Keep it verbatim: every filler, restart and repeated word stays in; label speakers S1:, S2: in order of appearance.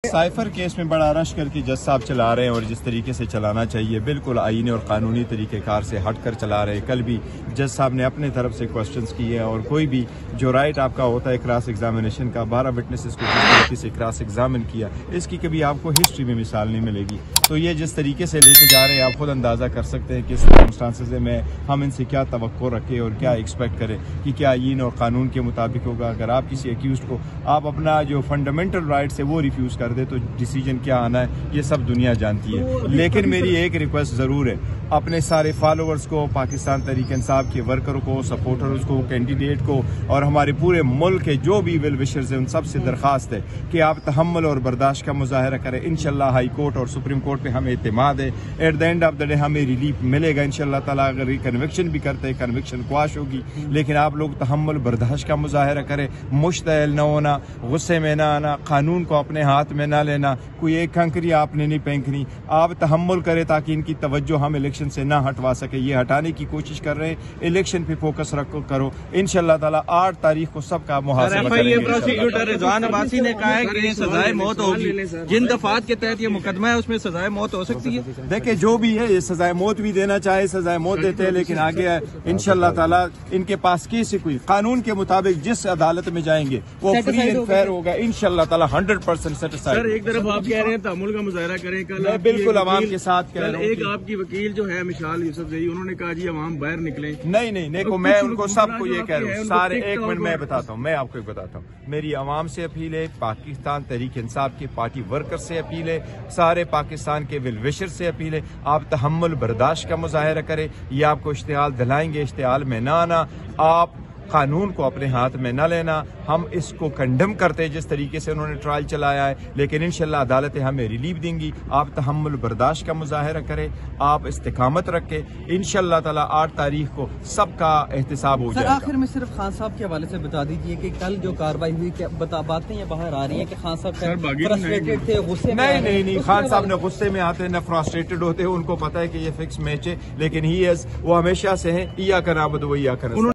S1: Cipher case में बड़ा rush करके जज साहब चला रहे हैं और जिस तरीके से चलाना चाहिए बिल्कुल आईनी और कानूनी तरीक़ेकार से हट कर चला रहे हैं। कल भी जज साहब ने अपने तरफ से क्वेश्चंस किए और कोई भी जो राइट आपका होता है क्रॉस एग्जामिनेशन का, बारह विटनेसेस को जिस तरीके से क्रॉस एग्जामिन किया, इसकी कभी आपको हिस्ट्री में मिसाल नहीं मिलेगी। तो ये जिस तरीके से लेके जा रहे हैं आप खुद अंदाज़ा कर सकते हैं कि इस सर्कमस्टांसेस में हम इनसे क्या तवक्को रखें और क्या एक्सपेक्ट करें कि क्या आईन और कानून के मुताबिक होगा। अगर आप किसी एक्यूज को आप अपना जो फंडामेंटल राइट्स है वो रिफ्यूज कर दे तो डिसीजन क्या आना है ये सब दुनिया जानती है। लेकिन मेरी एक रिक्वेस्ट जरूर है, अपने सारे फॉलोअर्स को, पाकिस्तान तहरीक इंसाफ के वर्करों को, सपोर्टर्स को, कैंडिडेट को और हमारे पूरे मुल्क के जो भी वेल विशर्स हैं उन सब से दरख्वास्त है कि आप तहम्मुल और बर्दाश्त का मुजाहरा करें। इंशाल्लाह हाई कोर्ट और सुप्रीम कोर्ट पे हमें इत्मीनान है, at the end of the day हमें रिलीफ मिलेगा इंशाल्लाह ताला। अगर कन्विक्शन भी करते हैं कन्विक्शन क्वाश होगी, लेकिन आप लोग तहम्मुल बर्दाश्त का मुजाहरा करें, मुश्तइल न होना, गुस्से में ना आना, कानून को अपने हाथ में ना लेना, कोई एक कंकरी आपने नहीं फेंकनी, आप तहम्मुल करें ताकि इनकी तवज्जो हम इलेक्शन से ना हटवा सके। ये हटाने की कोशिश कर रहे हैं, इलेक्शन पे फोकस रखो करो। इंशाल्लाह ताला आठ तारीख को सबका मुहासबा करेंगे।
S2: प्रोसिक्यूटर रिजवान अब्बासी ने कहा है कि सजाए मौत होगी, जिन दफात के तहत ये मुकदमा है उसमें सजाए मौत हो सकती है।
S1: देखिए जो भी है ये सजाए मौत भी देना चाहे सजाए मौत देते हैं, लेकिन आगे इंशाल्लाह ताला इनके पास केस कोई कानून के मुताबिक जिस अदालत में जाएंगे वो फ्री एंड फेयर होगा इंशाल्लाह ताला हंड्रेड परसेंट सेटिस्फाइड।
S2: सर एक तरफ आप कह रहे हैं तहम्मुल का मुजाहरा करें, कल
S1: बिल्कुल अवाम के साथ कह रहा हूं।
S2: एक आपकी वकील जो है मिशाल यूसुफजई, उन्होंने कहा जी अवाम बाहर निकले।
S1: नहीं नहीं देखो तो मैं उनको सबको ये कह रहा हूँ सारे, एक मिनट मैं बताता हूँ, मैं आपको बताता हूँ। मेरी अवाम से अपील है, पाकिस्तान तहरीक इंसाफ के पार्टी वर्कर से अपील है, सारे पाकिस्तान के विल विशर से अपील है, आप तहम्मुल बर्दाश्त का मुजाहरा करें। ये आपको इश्तिहाल दिलाएंगे, इश्तिहाल में ना आना, आप कानून को अपने हाथ में न लेना। हम इसको कंडेम करते हैं जिस तरीके से उन्होंने ट्रायल चलाया है, लेकिन इंशाल्लाह अदालतें हमें रिलीफ देंगी। आप तहम्मुल बर्दाश्त का मुजाहरा करें, आप इस्तिकामत रखें, इंशाल्लाह ताला आठ तारीख को सबका एहतसाब हो जाएगा।
S3: आखिर में सिर्फ खान साहब के हवाले से बता दीजिए कि कल जो कार्रवाई हुई, क्या बता बातें ये बाहर आ रही है कि खान साहब फ्रस्ट्रेटेड थे, गुस्से में?
S1: नहीं नहीं नहीं, खान साहब न गुस्से में आते न फ्रस्ट्रेटेड होते, उनको पता है कि ये फिक्स मैच है, लेकिन ही वो हमेशा से है इया का नाबुद व इया का नस्तईन।